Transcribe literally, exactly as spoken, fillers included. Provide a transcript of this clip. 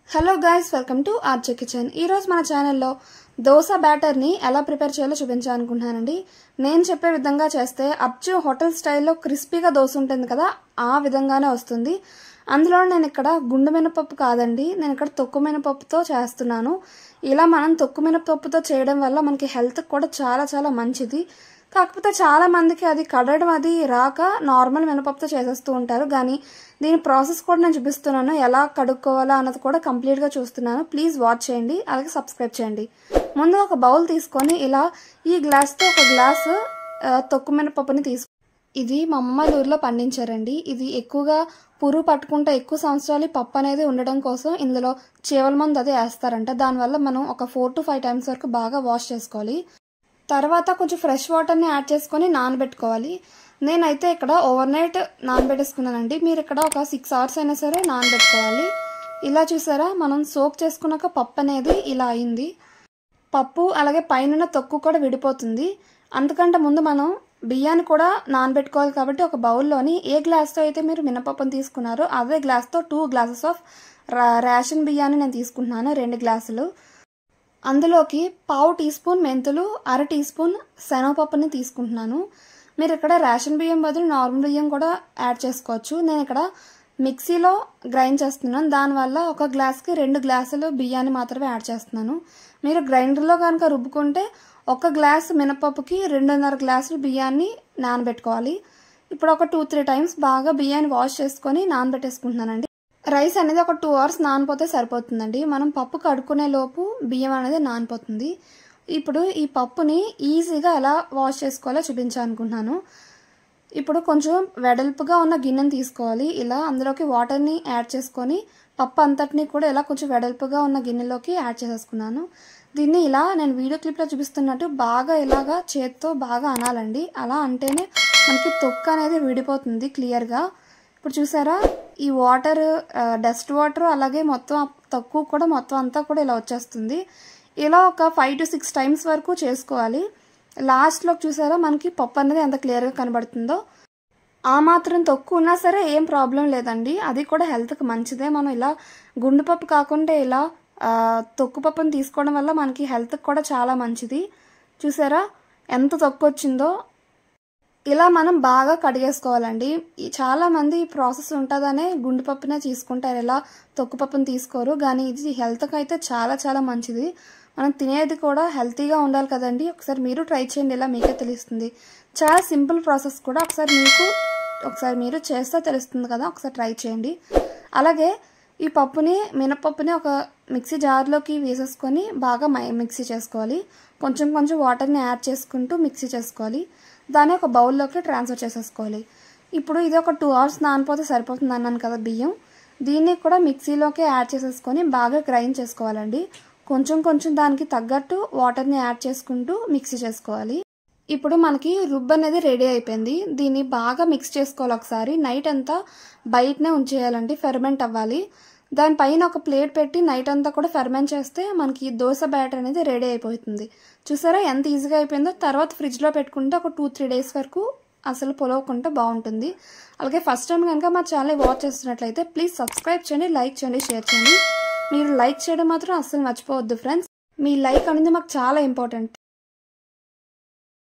Hello guys, welcome to RJ Kitchen. ఈరోజు మన ఛానల్లో దోశ బ్యాటర్ని ఎలా ప్రిపేర్ చేయాలో చూపించాలనుకుంటున్నానండి. నేను చెప్పే విధంగా చేస్తే అచ్చు హోటల్ స్టైల్లో క్రిస్పీగా దోశ ఉంటుంది కదా, ఆ విధంగానే వస్తుంది. అందులో నేను ఇక్కడ గుండు మినపప్పు కాదండి, నేను ఇక్కడ తొక్కు మినపప్పుతో చేస్తున్నాను. ఇలా మనం తొక్కు మినపప్పుతో చేయడం వల్ల మనకి హెల్త్కి కూడా చాలా చాలా మంచిది. కాకపోతే చాలా మందికి అది కడగడం అది రాక నార్మల్ మినపప్పుతో చేసేస్తూ ఉంటారు. కానీ దీని ప్రాసెస్ కూడా నేను చూపిస్తున్నాను, ఎలా కడుక్కోవాలా అన్నది కూడా కంప్లీట్గా చూస్తున్నాను. ప్లీజ్ వాచ్ చేయండి, అలాగే సబ్స్క్రైబ్ చేయండి. ముందు ఒక బౌల్ తీసుకొని ఇలా ఈ గ్లాస్తో ఒక గ్లాసు తొక్కు మినపప్పుని తీసుకు ఇది మా అమ్మ ఊరిలో పండించారండి. ఇది ఎక్కువగా పురుగు పట్టుకుంటే ఎక్కువ సంవత్సరాలు పప్పు అనేది ఉండడం కోసం ఇందులో చీవల మందు అదే వేస్తారంట. దానివల్ల మనం ఒక ఫోర్ టు ఫైవ్ టైమ్స్ వరకు బాగా వాష్ చేసుకోవాలి. తర్వాత కొంచెం ఫ్రెష్ వాటర్ని యాడ్ చేసుకొని నానబెట్టుకోవాలి. నేనైతే ఇక్కడ ఓవర్ నైట్ నానబెట్టేసుకున్నానండి. మీరు ఇక్కడ ఒక సిక్స్ అవర్స్ అయినా సరే నానబెట్టుకోవాలి. ఇలా చూసారా, మనం సోక్ చేసుకున్నాక పప్పు అనేది ఇలా అయింది. పప్పు అలాగే పైన తొక్కు కూడా విడిపోతుంది. అందుకంటే ముందు మనం బియ్యాన్ని కూడా నానబెట్టుకోవాలి. కాబట్టి ఒక బౌల్లోని ఏ గ్లాస్తో అయితే మీరు మినపప్పును తీసుకున్నారో అదే గ్లాస్తో టూ గ్లాసెస్ ఆఫ్ రేషన్ బియ్యాన్ని నేను తీసుకుంటున్నాను, రెండు గ్లాసులు. అందులోకి పావు టీ స్పూన్ మెంతులు, అర టీ స్పూన్ శనగపప్పుని తీసుకుంటున్నాను. మీరు ఇక్కడ రేషన్ బియ్యం బదులు నార్మల్ బియ్యం కూడా యాడ్ చేసుకోవచ్చు. నేను ఇక్కడ మిక్సీలో గ్రైండ్ చేస్తున్నాను. దానివల్ల ఒక గ్లాస్కి రెండు గ్లాసులు బియ్యాన్ని మాత్రమే యాడ్ చేస్తున్నాను. మీరు గ్రైండర్లో కనుక రుబ్బుకుంటే ఒక గ్లాస్ మినపప్పుకి రెండున్నర గ్లాసులు బియ్యాన్ని నానబెట్టుకోవాలి. ఇప్పుడు ఒక టూ త్రీ టైమ్స్ బాగా బియ్యాన్ని వాష్ చేసుకొని నానబెట్టేసుకుంటున్నానండి. రైస్ అనేది ఒక టూ అవర్స్ నానిపోతే సరిపోతుందండి. మనం పప్పు కడుక్కునే లోపు బియ్యం అనేది నానిపోతుంది. ఇప్పుడు ఈ పప్పుని ఈజీగా ఎలా వాష్ చేసుకోవాలో చూపించాలనుకుంటున్నాను. ఇప్పుడు కొంచెం వెడల్పుగా ఉన్న గిన్నెని తీసుకోవాలి. ఇలా అందులోకి వాటర్ని యాడ్ చేసుకొని పప్పు అంతటినీ కూడా ఇలా కొంచెం వెడల్పుగా ఉన్న గిన్నెలోకి యాడ్ చేసేసుకున్నాను. దీన్ని ఇలా నేను వీడియో క్లిప్లో చూపిస్తున్నట్టు బాగా ఇలాగా చేత్తో బాగా అనాలండి. అలా అంటేనే మనకి తొక్కు అనేది విడిపోతుంది క్లియర్గా. ఇప్పుడు చూసారా, ఈ వాటర్ డస్ట్ వాటర్ అలాగే మొత్తం తక్కువ కూడా మొత్తం అంతా కూడా ఇలా వచ్చేస్తుంది. ఇలా ఒక ఫైవ్ టు సిక్స్ టైమ్స్ వరకు చేసుకోవాలి. లాస్ట్లో చూసారా మనకి పప్పు అనేది ఎంత క్లియర్గా కనబడుతుందో. ఆ మాత్రం తక్కువ ఉన్నా సరే ఏం ప్రాబ్లం లేదండి, అది కూడా హెల్త్కి మంచిదే. మనం ఇలా గుండు పప్పు కాకుండా ఇలా తొక్కు పప్పుని తీసుకోవడం వల్ల మనకి హెల్త్కి కూడా చాలా మంచిది. చూసారా ఎంత తొక్కు వచ్చిందో. ఇలా మనం బాగా కడిగేసుకోవాలండి. చాలా మంది ఈ ప్రాసెస్ ఉంటుందనే గుండు పప్పునే తీసుకుంటారు, ఇలా తొక్కు పప్పుని తీసుకోరు. కానీ ఇది హెల్త్కి అయితే చాలా చాలా మంచిది. మనం తినేది కూడా హెల్తీగా ఉండాలి కదండి. ఒకసారి మీరు ట్రై చేయండి, ఇలా మీకే తెలుస్తుంది. చాలా సింపుల్ ప్రాసెస్ కూడా. ఒకసారి మీకు ఒకసారి మీరు చేస్తే తెలుస్తుంది కదా, ఒకసారి ట్రై చేయండి. అలాగే ఈ పప్పుని మినపప్పుని ఒక మిక్సీ జార్లోకి వేసేసుకొని బాగా మిక్సీ చేసుకోవాలి. కొంచెం కొంచెం వాటర్ని యాడ్ చేసుకుంటూ మిక్సీ చేసుకోవాలి. దాన్ని ఒక బౌల్లోకి ట్రాన్స్ఫర్ చేసేసుకోవాలి. ఇప్పుడు ఇది ఒక టూ అవర్స్ నానిపోతే సరిపోతుంది అన్నాను కదా బియ్యం. దీన్ని కూడా మిక్సీలోకి యాడ్ చేసేసుకొని బాగా గ్రైండ్ చేసుకోవాలండి. కొంచెం కొంచెం దానికి తగ్గట్టు వాటర్ని యాడ్ చేసుకుంటూ మిక్సీ చేసుకోవాలి. ఇప్పుడు మనకి రుబ్బు అనేది రెడీ అయిపోయింది. దీన్ని బాగా మిక్స్ చేసుకోవాలి ఒకసారి. నైట్ అంతా బయటనే ఉంచేయాలండి, ఫెర్మెంట్ అవ్వాలి. దానిపైన ఒక ప్లేట్ పెట్టి నైట్ అంతా కూడా ఫెర్మెంట్ చేస్తే మనకి దోశ బ్యాటర్ అనేది రెడీ అయిపోతుంది. చూసారా ఎంత ఈజీగా అయిపోయిందో. తర్వాత ఫ్రిడ్జ్లో పెట్టుకుంటే ఒక టూ త్రీ డేస్ వరకు అసలు పొలవకుండా బాగుంటుంది. అలాగే ఫస్ట్ టైం కనుక మా ఛానల్ వాచ్ చేస్తున్నట్లయితే ప్లీజ్ సబ్స్క్రైబ్ చేయండి, లైక్ చేయండి, షేర్ చేయండి. మీరు లైక్ చేయడం మాత్రం అస్సలు మర్చిపోవద్దు ఫ్రెండ్స్. మీ లైక్ అనేది మాకు చాలా ఇంపార్టెంట్.